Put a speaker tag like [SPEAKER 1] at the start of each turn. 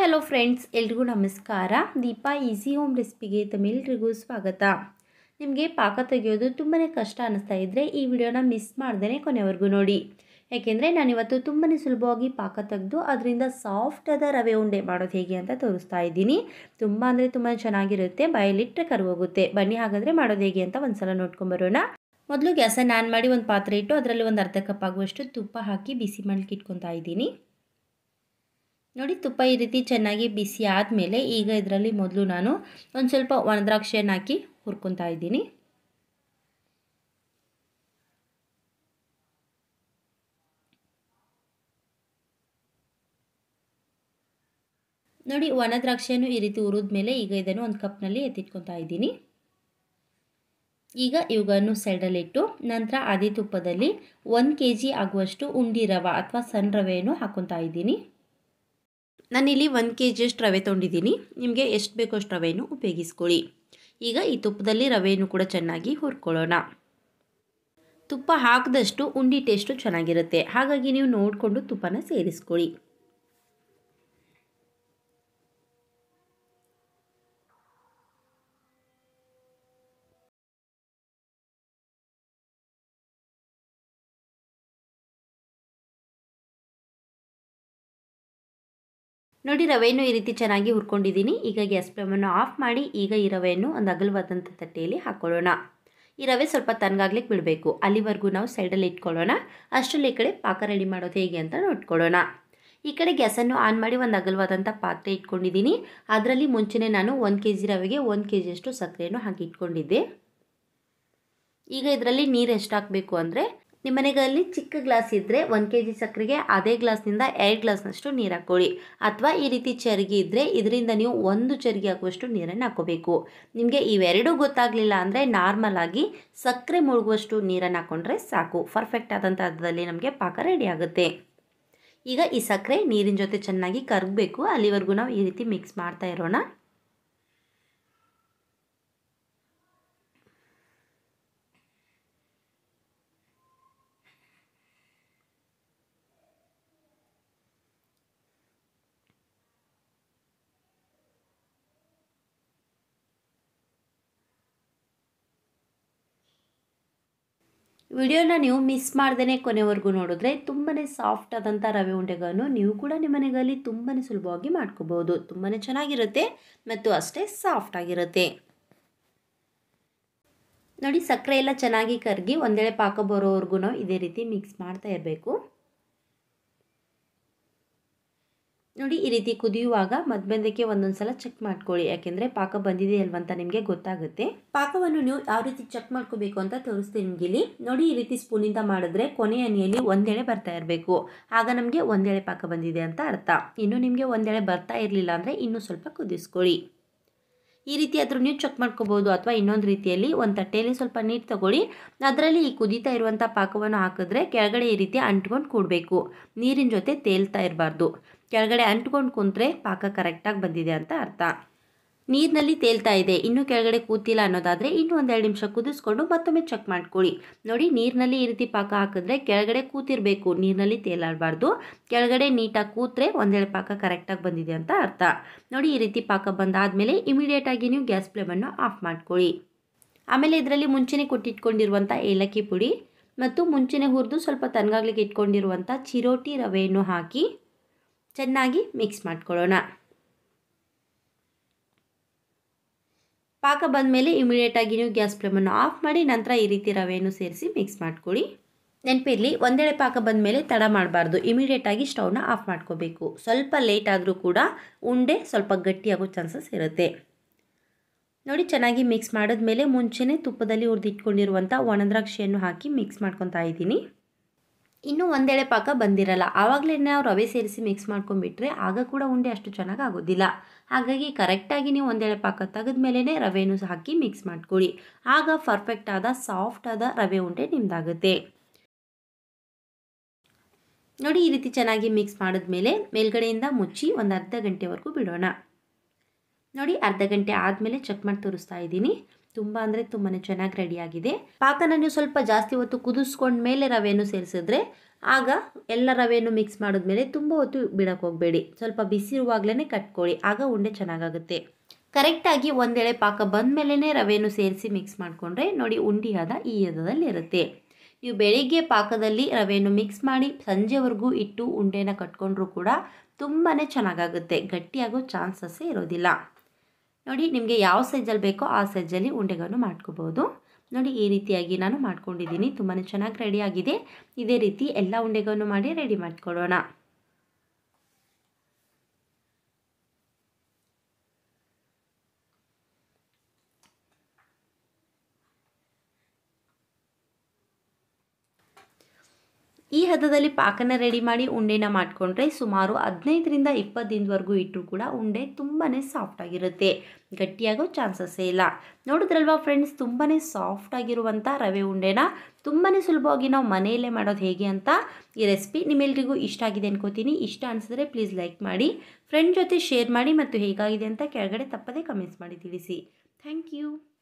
[SPEAKER 1] Hello friends, ಎಲ್ರಿಗೂ ನಮಸ್ಕಾರ. Deepa easy home ರೆಸಿಪಿಗೆ ತಮ್ಮೆಲ್ಲರಿಗೂ ಸ್ವಾಗತ. ನಿಮಗೆ ಪಾಕ ತೆಗೆಯೋದು ತುಂಬಾ ಕಷ್ಟ ಅನ್ನಿಸ್ತಾ ಇದ್ದರೆ ಈ ವಿಡಿಯೋನ ಮಿಸ್ ಮಾಡ್ದೇ ಕೊನೆವರೆಗೂ ನೋಡಿ. ಯಾಕೆಂದರೆ ನಾನಿವತ್ತು ತುಂಬಾ ಸುಲಭವಾಗಿ ಪಾಕ ತೆಗೆದು ಅದರಿಂದ ಸಾಫ್ಟಾದ ರವೆ ಉಂಡೆ ಮಾಡೋದು ಹೇಗೆ ಅಂತ ತೋರಿಸ್ತಾ ಇದ್ದೀನಿ. ತುಂಬ ಅಂದರೆ ತುಂಬ ಚೆನ್ನಾಗಿರುತ್ತೆ, ಬಾಯಲ್ಲಿಟ್ಟರೆ ಕರಗೋಗುತ್ತೆ. ಬನ್ನಿ ಹಾಗಾದರೆ ಮಾಡೋದು ಹೇಗೆ ಅಂತ ಒಂದ್ಸಲ ನೋಡ್ಕೊಂಬರೋಣ. ಮೊದಲು ಗ್ಯಾಸನ್ನು ಆನ್ ಮಾಡಿ ಒಂದು ಪಾತ್ರೆ ಇಟ್ಟು ಅದರಲ್ಲಿ ಒಂದು ಅರ್ಧ ಕಪ್ ಆಗುವಷ್ಟು ತುಪ್ಪ ಹಾಕಿ ಬಿಸಿ ಮಾಡಲಿಕ್ಕೆ ಇಟ್ಕೊತಾ ಇದ್ದೀನಿ. ನೋಡಿ, ತುಪ್ಪ ಈ ರೀತಿ ಚೆನ್ನಾಗಿ ಬಿಸಿ ಆದಮೇಲೆ ಈಗ ಇದರಲ್ಲಿ ಮೊದಲು ನಾನು ಒಂದು ಸ್ವಲ್ಪ ಒಣದ್ರಾಕ್ಷಿಯನ್ನು ಹಾಕಿ ಹುರ್ಕೊತಾ ಇದ್ದೀನಿ. ನೋಡಿ, ಒಣದ್ರಾಕ್ಷಿಯನ್ನು ಈ ರೀತಿ ಹುರಿದ ಮೇಲೆ ಈಗ ಇದನ್ನು ಒಂದು ಕಪ್ನಲ್ಲಿ ಎತ್ತಿಟ್ಕೊತಾ ಇದ್ದೀನಿ. ಈಗ ಇವುಗಳನ್ನು ಸೈಡಲ್ಲಿಟ್ಟು ನಂತರ ಅದೇ ತುಪ್ಪದಲ್ಲಿ 1 kg ಆಗುವಷ್ಟು ಉಂಡಿ ರವೆ ಅಥವಾ ಸಣ್ಣ ರವೆಯನ್ನು ಹಾಕ್ಕೊತಾ ಇದ್ದೀನಿ. ನಾನಿಲ್ಲಿ 1 kg ಅಷ್ಟು ರವೆ ತೊಗೊಂಡಿದ್ದೀನಿ. ನಿಮಗೆ ಎಷ್ಟು ಬೇಕೋ ಅಷ್ಟು ರವೆಯನ್ನು ಉಪಯೋಗಿಸ್ಕೊಳ್ಳಿ. ಈಗ ಈ ತುಪ್ಪದಲ್ಲಿ ರವೆಯನ್ನು ಕೂಡ ಚೆನ್ನಾಗಿ ಹುರ್ಕೊಳ್ಳೋಣ. ತುಪ್ಪ ಹಾಕಿದಷ್ಟು ಉಂಡಿ ಟೇಸ್ಟು ಚೆನ್ನಾಗಿರುತ್ತೆ, ಹಾಗಾಗಿ ನೀವು ನೋಡಿಕೊಂಡು ತುಪ್ಪನ ಸೇರಿಸ್ಕೊಳ್ಳಿ. ನೋಡಿ, ರವೆಯನ್ನು ಈ ರೀತಿ ಚೆನ್ನಾಗಿ ಹುರ್ಕೊಂಡಿದ್ದೀನಿ. ಈಗ ಗ್ಯಾಸ್ ಫ್ಲೇಮನ್ನು ಆಫ್ ಮಾಡಿ ಈಗ ಈ ರವೆಯನ್ನು ಒಂದು ಅಗಲವಾದಂಥ ತಟ್ಟೆಯಲ್ಲಿ ಹಾಕ್ಕೊಳ್ಳೋಣ. ಈ ರವೆ ಸ್ವಲ್ಪ ತಣ್ಣಗಾಗ್ಲಿಕ್ಕೆ ಬಿಡಬೇಕು, ಅಲ್ಲಿವರೆಗೂ ನಾವು ಸೈಡಲ್ಲಿ ಇಟ್ಕೊಳ್ಳೋಣ. ಅಷ್ಟರಲ್ಲಿ ಈ ಕಡೆ ಪಾಕ ರೆಡಿ ಮಾಡೋದು ಹೇಗೆ ಅಂತ ನೋಡ್ಕೊಳ್ಳೋಣ. ಈ ಕಡೆ ಗ್ಯಾಸನ್ನು ಆನ್ ಮಾಡಿ ಒಂದು ಅಗಲವಾದಂಥ ಪಾತ್ರೆ ಇಟ್ಕೊಂಡಿದ್ದೀನಿ. ಅದರಲ್ಲಿ ಮುಂಚೆನೇ ನಾನು 1 kg ರವೆಗೆ 1 kg ಅಷ್ಟು ಸಕ್ಕರೆಯನ್ನು ಹಾಕಿ ಇಟ್ಕೊಂಡಿದ್ದೆ. ಈಗ ಇದರಲ್ಲಿ ನೀರು ಎಷ್ಟು ಹಾಕಬೇಕು ಅಂದರೆ, ನಿಮ್ಮ ಮನೆಗಳಲ್ಲಿ ಚಿಕ್ಕ ಗ್ಲಾಸ್ ಇದ್ದರೆ 1 kg ಸಕ್ಕರೆಗೆ ಅದೇ ಗ್ಲಾಸ್ನಿಂದ 2 ಗ್ಲಾಸ್ನಷ್ಟು ನೀರು ಹಾಕ್ಕೊಳ್ಳಿ. ಅಥವಾ ಈ ರೀತಿ ಚರಿಗೆ ಇದ್ದರೆ ಇದರಿಂದ ನೀವು 1 ಚರಿಗೆ ಹಾಕುವಷ್ಟು ನೀರನ್ನು ಹಾಕ್ಕೋಬೇಕು. ನಿಮಗೆ ಇವೆರಡೂ ಗೊತ್ತಾಗಲಿಲ್ಲ ಅಂದರೆ ನಾರ್ಮಲ್ ಆಗಿ ಸಕ್ಕರೆ ಮುಳುಗುವಷ್ಟು ನೀರನ್ನು ಹಾಕ್ಕೊಂಡ್ರೆ ಸಾಕು. ಪರ್ಫೆಕ್ಟ್ ಆದಂಥ ಹದದಲ್ಲಿ ನಮಗೆ ಪಾಕ ರೆಡಿ ಆಗುತ್ತೆ. ಈಗ ಈ ಸಕ್ಕರೆ ನೀರಿನ ಜೊತೆ ಚೆನ್ನಾಗಿ ಕರಗಬೇಕು, ಅಲ್ಲಿವರೆಗೂ ನಾವು ಈ ರೀತಿ ಮಿಕ್ಸ್ ಮಾಡ್ತಾ ಇರೋಣ. ವಿಡಿಯೋನ ನೀವು ಮಿಸ್ ಮಾಡ್ದೇ ಕೊನೆವರೆಗೂ ನೋಡಿದ್ರೆ ತುಂಬಾ ಸಾಫ್ಟ್ ಆದಂಥ ರವೆ ಉಂಡೆಗಳನ್ನು ನೀವು ಕೂಡ ನಿಮ್ಮ ಮನೆಯಲ್ಲಿ ತುಂಬಾ ಸುಲಭವಾಗಿ ಮಾಡ್ಕೋಬೋದು. ತುಂಬಾ ಚೆನ್ನಾಗಿರುತ್ತೆ ಮತ್ತು ಅಷ್ಟೇ ಸಾಫ್ಟ್ ಆಗಿರುತ್ತೆ. ನೋಡಿ, ಸಕ್ಕರೆ ಎಲ್ಲ ಚೆನ್ನಾಗಿ ಕರಗಿ ಒಂದೆಳೆ ಪಾಕ ಬರೋವರೆಗೂ ನಾವು ಇದೇ ರೀತಿ ಮಿಕ್ಸ್ ಮಾಡ್ತಾ ಇರಬೇಕು. ನೋಡಿ, ಈ ರೀತಿ ಕುದಿಯುವಾಗ ಮಧ್ಯಕ್ಕೆ ಒಂದೊಂದು ಸಲ ಚೆಕ್ ಮಾಡ್ಕೊಳ್ಳಿ, ಯಾಕೆಂದರೆ ಪಾಕ ಬಂದಿದೆ ಅಲ್ವಂತ ನಿಮಗೆ ಗೊತ್ತಾಗುತ್ತೆ. ಪಾಕವನ್ನು ನೀವು ಯಾವ ರೀತಿ ಚೆಕ್ ಮಾಡ್ಕೋಬೇಕು ಅಂತ ತೋರಿಸ್ತೀನಿ ನಿಮಗಿಲ್ಲಿ. ನೋಡಿ, ಈ ರೀತಿ ಸ್ಪೂನಿಂದ ಮಾಡಿದ್ರೆ ಕೊನೆಯ ಹನಿಯಲ್ಲಿ ಒಂದೆಳೆ ಬರ್ತಾ ಇರಬೇಕು, ಆಗ ನಮಗೆ ಒಂದೆಳೆ ಪಾಕ ಬಂದಿದೆ ಅಂತ ಅರ್ಥ. ಇನ್ನು ನಿಮಗೆ ಒಂದೆಳೆ ಬರ್ತಾ ಇರಲಿಲ್ಲ ಅಂದರೆ ಇನ್ನೂ ಸ್ವಲ್ಪ ಕುದಿಸ್ಕೊಳ್ಳಿ. ಈ ರೀತಿ ಆದರೂ ನೀವು ಚೆಕ್ ಮಾಡ್ಕೋಬೋದು. ಅಥವಾ ಇನ್ನೊಂದು ರೀತಿಯಲ್ಲಿ ಒಂದು ತಟ್ಟೆಯಲ್ಲಿ ಸ್ವಲ್ಪ ನೀರು ತಗೊಳ್ಳಿ, ಅದರಲ್ಲಿ ಈ ಕುದೀತಾ ಇರುವಂಥ ಪಾಕವನ್ನು ಹಾಕಿದ್ರೆ ಕೆಳಗಡೆ ಈ ರೀತಿ ಅಂಟ್ಕೊಂಡು ಕೂಡಬೇಕು. ನೀರಿನ ಜೊತೆ ತೇಲ್ತಾ ಇರಬಾರ್ದು. ಕೆಳಗಡೆ ಅಂಟ್ಕೊಂಡು ಕುಂತ್ರೆ ಪಾಕ ಕರೆಕ್ಟಾಗಿ ಬಂದಿದೆ ಅಂತ ಅರ್ಥ. ನೀರಿನಲ್ಲಿ ತೇಲ್ತಾ ಇದೆ, ಇನ್ನೂ ಕೆಳಗಡೆ ಕೂತಿಲ್ಲ ಅನ್ನೋದಾದರೆ ಇನ್ನೂ 1-2 ನಿಮಿಷ ಕುದಿಸ್ಕೊಂಡು ಮತ್ತೊಮ್ಮೆ ಚೆಕ್ ಮಾಡ್ಕೊಳ್ಳಿ. ನೋಡಿ, ನೀರಿನಲ್ಲಿ ಈ ರೀತಿ ಪಾಕ ಹಾಕಿದ್ರೆ ಕೆಳಗಡೆ ಕೂತಿರಬೇಕು, ನೀರಿನಲ್ಲಿ ತೇಲಾಡಬಾರ್ದು. ಕೆಳಗಡೆ ನೀಟಾಗಿ ಕೂತ್ರೆ ಒಂದೆಳೆ ಪಾಕ ಕರೆಕ್ಟಾಗಿ ಬಂದಿದೆ ಅಂತ ಅರ್ಥ. ನೋಡಿ, ಈ ರೀತಿ ಪಾಕ ಬಂದಾದಮೇಲೆ ಇಮಿಡಿಯೇಟಾಗಿ ನೀವು ಗ್ಯಾಸ್ ಫ್ಲೇಮನ್ನು ಆಫ್ ಮಾಡ್ಕೊಳ್ಳಿ. ಆಮೇಲೆ ಇದರಲ್ಲಿ ಮುಂಚೆನೇ ಕೊಟ್ಟಿಟ್ಕೊಂಡಿರುವಂಥ ಏಲಕ್ಕಿ ಪುಡಿ ಮತ್ತು ಮುಂಚೆನೇ ಹುರಿದು ಸ್ವಲ್ಪ ತಣ್ಣಗಾಗ್ಲಿಕ್ಕೆ ಇಟ್ಕೊಂಡಿರುವಂಥ ಚಿರೋಟಿ ರವೆಯನ್ನು ಹಾಕಿ ಚೆನ್ನಾಗಿ ಮಿಕ್ಸ್ ಮಾಡ್ಕೊಳ್ಳೋಣ. ಪಾಕ ಬಂದಮೇಲೆ ಇಮಿಡಿಯೇಟಾಗಿ ನೀವು ಗ್ಯಾಸ್ ಫ್ಲೇಮನ್ನು ಆಫ್ ಮಾಡಿ ನಂತರ ಈ ರೀತಿ ರವೆಯನ್ನು ಸೇರಿಸಿ ಮಿಕ್ಸ್ ಮಾಡ್ಕೊಳ್ಳಿ. ನೆನಪಿರಲಿ, ಒಂದೆಳೆ ಪಾಕ ಬಂದಮೇಲೆ ತಡ ಮಾಡಬಾರ್ದು, ಇಮಿಡಿಯೇಟಾಗಿ ಸ್ಟವ್ನ ಆಫ್ ಮಾಡ್ಕೋಬೇಕು. ಸ್ವಲ್ಪ ಲೇಟ್ ಆದರೂ ಕೂಡ ಉಂಡೆ ಸ್ವಲ್ಪ ಗಟ್ಟಿಯಾಗೋ ಚಾನ್ಸಸ್ ಇರುತ್ತೆ. ನೋಡಿ, ಚೆನ್ನಾಗಿ ಮಿಕ್ಸ್ ಮಾಡಿದ್ಮೇಲೆ ಮುಂಚೆನೇ ತುಪ್ಪದಲ್ಲಿ ಹುರಿದಿಟ್ಕೊಂಡಿರುವಂಥ ಒಣದ್ರಾಕ್ಷಿಯನ್ನು ಹಾಕಿ ಮಿಕ್ಸ್ ಮಾಡ್ಕೊತಾ ಇದ್ದೀನಿ. ಇನ್ನೂ ಒಂದೆಳೆ ಪಾಕ ಬಂದಿರಲ್ಲ, ಆವಾಗಲೇ ನಾವು ರವೆ ಸೇರಿಸಿ ಮಿಕ್ಸ್ ಮಾಡ್ಕೊಂಡ್ಬಿಟ್ರೆ ಆಗ ಕೂಡ ಉಂಡೆ ಅಷ್ಟು ಚೆನ್ನಾಗಿ ಆಗೋದಿಲ್ಲ. ಹಾಗಾಗಿ ಕರೆಕ್ಟಾಗಿ ನೀವು ಒಂದೆಳೆ ಪಾಕ ತೆಗೆದ್ಮೇಲೆ ರವೆಯನ್ನು ಹಾಕಿ ಮಿಕ್ಸ್ ಮಾಡ್ಕೊಳ್ಳಿ. ಆಗ ಪರ್ಫೆಕ್ಟ್ ಆದ ಸಾಫ್ಟ್ ಆದ ರವೆ ಉಂಡೆ ನಿಮ್ಮದಾಗುತ್ತೆ. ನೋಡಿ, ಈ ರೀತಿ ಚೆನ್ನಾಗಿ ಮಿಕ್ಸ್ ಮಾಡಿದ್ಮೇಲೆ ಮೇಲ್ಗಡೆಯಿಂದ ಮುಚ್ಚಿ ಒಂದು ಅರ್ಧ ಗಂಟೆವರೆಗೂ ಬಿಡೋಣ. ನೋಡಿ, ಅರ್ಧ ಗಂಟೆ ಆದಮೇಲೆ ಚೆಕ್ ಮಾಡಿ ತೋರಿಸ್ತಾ ಇದ್ದೀನಿ. ತುಂಬ ಅಂದರೆ ತುಂಬಾ ಚೆನ್ನಾಗಿ ರೆಡಿಯಾಗಿದೆ. ಪಾಕನ ನೀವು ಸ್ವಲ್ಪ ಜಾಸ್ತಿ ಹೊತ್ತು ಕುದಿಸ್ಕೊಂಡ ಮೇಲೆ ರವೆಯನ್ನು ಸೇರಿಸಿದ್ರೆ ಆಗ ಎಲ್ಲ ರವೆಯನ್ನು ಮಿಕ್ಸ್ ಮಾಡಿದ್ಮೇಲೆ ತುಂಬ ಹೊತ್ತು ಬಿಡೋಕೆ ಹೋಗಬೇಡಿ. ಸ್ವಲ್ಪ ಬಿಸಿ ಇರುವಾಗಲೇ ಕಟ್ಕೊಳ್ಳಿ, ಆಗ ಉಂಡೆ ಚೆನ್ನಾಗಾಗುತ್ತೆ. ಕರೆಕ್ಟಾಗಿ ಒಂದೆಳೆ ಪಾಕ ಬಂದ ಮೇಲೇ ರವೆಯನ್ನು ಸೇರಿಸಿ ಮಿಕ್ಸ್ ಮಾಡಿಕೊಂಡ್ರೆ ನೋಡಿ ಉಂಡೆ ಹದ ಈ ಹದದಲ್ಲಿ ಇರುತ್ತೆ. ನೀವು ಬೆಳಿಗ್ಗೆ ಪಾಕದಲ್ಲಿ ರವೆಯನ್ನು ಮಿಕ್ಸ್ ಮಾಡಿ ಸಂಜೆವರೆಗೂ ಇಟ್ಟು ಉಂಡೆನ ಕಟ್ಕೊಂಡ್ರೂ ಕೂಡ ತುಂಬಾ ಚೆನ್ನಾಗಾಗುತ್ತೆ, ಗಟ್ಟಿಯಾಗೋ ಚಾನ್ಸಸ್ಸೇ ಇರೋದಿಲ್ಲ. ನೋಡಿ ನಿಮಗೆ ಯಾವ ಸೈಜಲ್ಲಿ ಬೇಕೋ ಆ ಸೈಜಲ್ಲಿ ಉಂಡೆಗಳನ್ನು ಮಾಡ್ಕೋಬೋದು. ನೋಡಿ ಈ ರೀತಿಯಾಗಿ ನಾನು ಮಾಡ್ಕೊಂಡಿದ್ದೀನಿ, ತುಂಬಾ ಚೆನ್ನಾಗಿ ರೆಡಿಯಾಗಿದೆ. ಇದೇ ರೀತಿ ಎಲ್ಲ ಉಂಡೆಗಳನ್ನು ಮಾಡಿ ರೆಡಿ ಮಾಡ್ಕೊಳ್ಳೋಣ. ಈ ಹದದಲ್ಲಿ ಪಾಕನ ರೆಡಿ ಮಾಡಿ ಉಂಡೆನ ಮಾಡಿಕೊಂಡ್ರೆ ಸುಮಾರು 15ರಿಂದ 20 ದಿನದವರೆಗೂ ಇಟ್ಟರೂ ಕೂಡ ಉಂಡೆ ತುಂಬಾ ಸಾಫ್ಟಾಗಿರುತ್ತೆ, ಗಟ್ಟಿಯಾಗೋ ಚಾನ್ಸಸ್ಸೇ ಇಲ್ಲ. ನೋಡಿದ್ರಲ್ವಾ ಫ್ರೆಂಡ್ಸ್, ತುಂಬಾ ಸಾಫ್ಟಾಗಿರುವಂಥ ರವೆ ಉಂಡೆನ ತುಂಬಾ ಸುಲಭವಾಗಿ ನಾವು ಮನೆಯಲ್ಲೇ ಮಾಡೋದು ಹೇಗೆ ಅಂತ. ಈ ರೆಸಿಪಿ ನಿಮ್ಮೆಲ್ರಿಗೂ ಇಷ್ಟ ಆಗಿದೆ ಅನ್ಕೋತೀನಿ. ಇಷ್ಟ ಅನಿಸಿದ್ರೆ ಪ್ಲೀಸ್ ಲೈಕ್ ಮಾಡಿ, ಫ್ರೆಂಡ್ ಜೊತೆ ಶೇರ್ ಮಾಡಿ ಮತ್ತು ಹೇಗಾಗಿದೆ ಅಂತ ಕೆಳಗಡೆ ತಪ್ಪದೇ ಕಮೆಂಟ್ಸ್ ಮಾಡಿ ತಿಳಿಸಿ. Thank you.